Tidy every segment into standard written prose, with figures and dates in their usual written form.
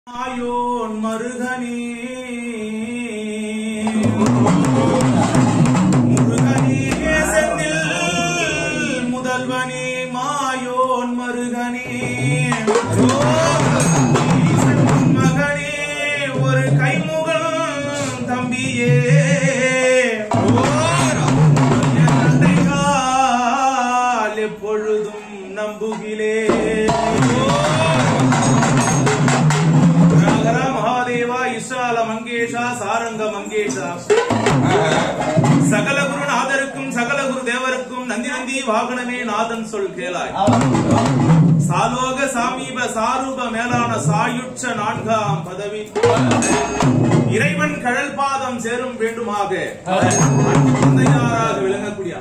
மாயோன் மருகனே முருகனே செந்தில் முதல்வனே மாயோன் மருகனே மகனே ஒரு கைமுகன் தம்பியே எப்பொழுதும் நம்புகிலே மங்கேஷா சாரங்க மங்கேஷா சகல குரு நாதருக்கும் சகல குரு தேவருக்கும் நந்தி நந்தி வாகனமே நாதன் சொல் கேளாய் சாலோக சாமீப சாரூப மேலான சாயுட்ச நான்காம் பதவி இறைவன் கழல் பாதம் சேரும் வேண்டுமாக தந்தையாராக விளங்கக்கூடிய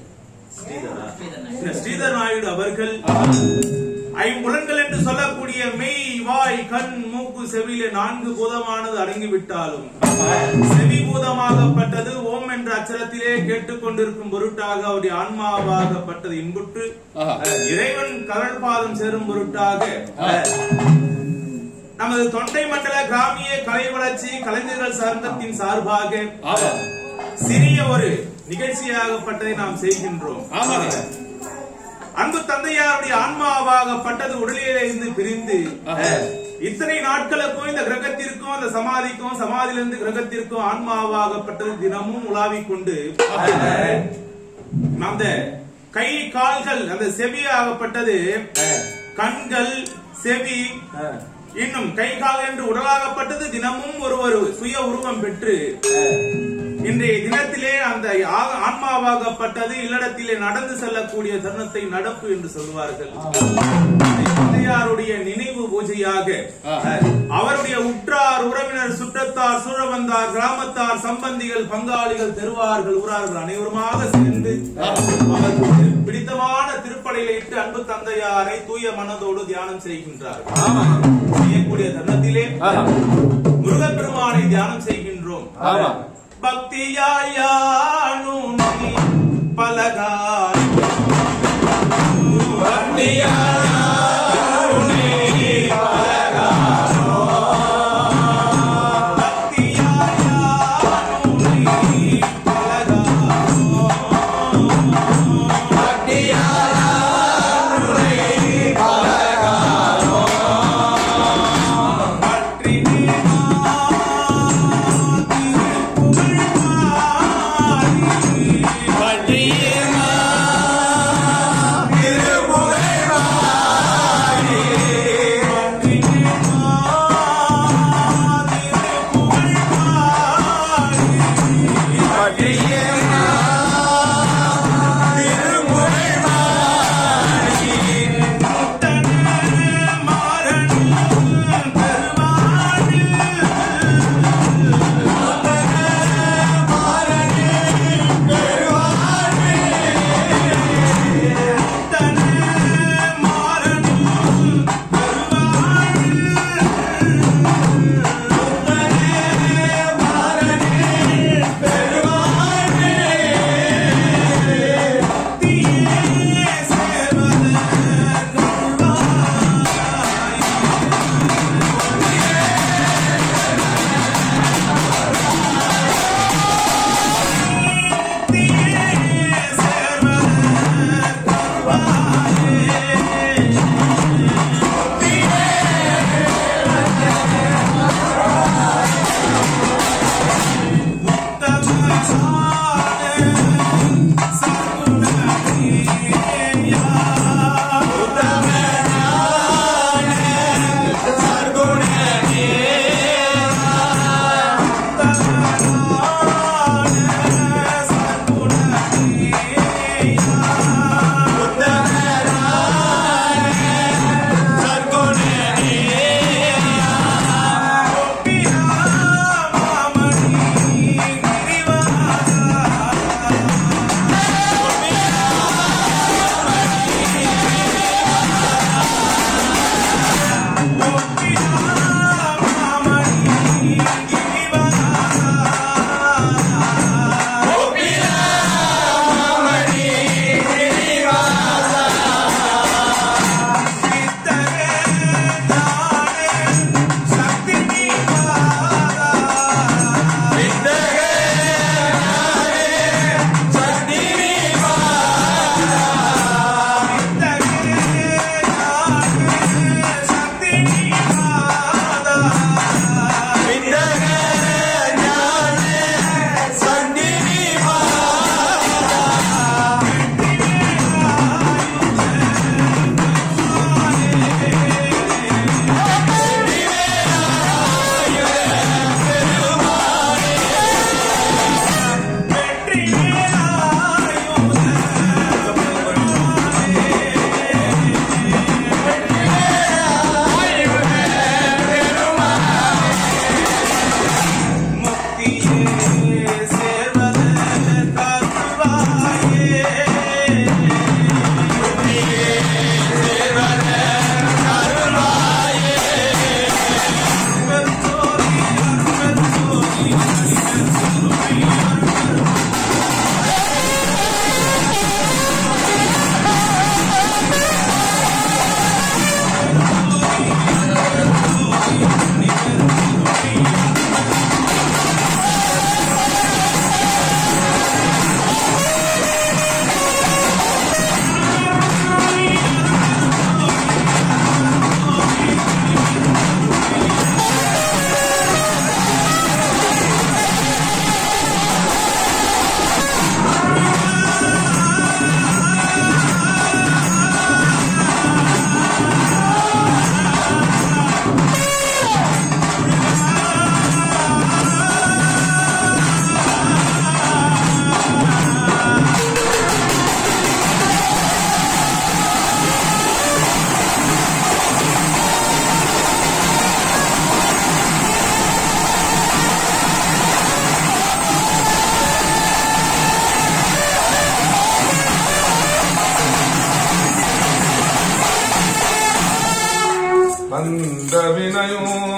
ஸ்ரீதர் நாயுடு அவர்கள் ஐம்புலன்கள் என்று சொல்லக்கூடிய மெய் வாய் கண் மூக்கு செவியிலே 4 பூதமானது அடங்கிவிட்டாலும் செவி பூதமாகப்பட்டது ஓம் என்ற அச்சரத்திலே கேட்டுக்கொண்டிருக்கும் பொருட்டாக அவருடைய ஆன்மாவாகப்பட்டது இன்புற்று இறைவன் கழல் பாதம் சேரும் பொருட்டாக நமது தொண்டை மண்டல கிராமிய கலை வளர்ச்சி கலைஞர்கள் சங்கத்தின் சார்பாக சிறிய ஒரு நிகழ்ச்சியாகப்பட்டதை நாம் செய்கின்றோம். அன்பு தந்தையாருடைய ஆன்மாவாகப்பட்டது உடலிலே இருந்து பிரிந்து இத்தனை நாட்களுக்கும் இந்த கிரகத்திற்கும் அந்த சமாதிக்கும் சமாதியிலிருந்து கிரகத்திற்கும் ஆன்மாவாகப்பட்டது தினமும் உலாவிக் கொண்டு அந்த கை கால்கள் அந்த செவியாகப்பட்டது கண்கள் செவி இன்னும் கை கால் என்று உடலாகப்பட்டது தினமும் ஒரு சுய உருவம் பெற்று இன்றைய தினத்திலே அந்த ஆன்மாவாகப்பட்டது இல்லடத்திலே நடந்து செல்லக்கூடிய தருணத்தை நடப்பு என்று சொல்வார்கள். தந்தையாருடைய நினைவு பூஜையாக அவருடைய உற்றார் உறவினர் சுற்றத்தார் சூழவந்தார் கிராமத்தார் சம்பந்திகள் பங்காளிகள் தெருவார்கள் ஊரார்கள் அனைவருமாக சேர்ந்து அவருக்கு பிடித்தமான திருப்படையில இட்டு அன்பு தந்தையாரை தூய மனதோடு தியானம் செய்கின்றார்கள். செய்யக்கூடிய தருணத்திலே முருகப்பெருமானை தியானம் செய்கின்றோம். பக்தியாயானு பலகாய் அந்த வினையும்